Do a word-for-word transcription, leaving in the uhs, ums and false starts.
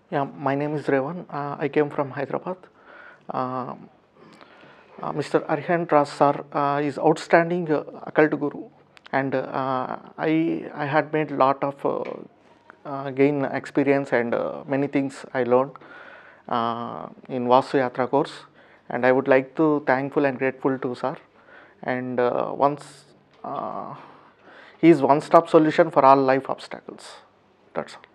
Yeah, my name is Revan. Uh, I came from Hyderabad. Uh, uh, Mister Arihant Raaj sir uh, is outstanding uh, occult guru, and uh, I I had made lot of uh, uh, gain experience and uh, many things I learned uh, in Vastu Yatra course, and I would like to thankful and grateful to sir. And uh, once uh, he is one stop solution for all life obstacles. That's all.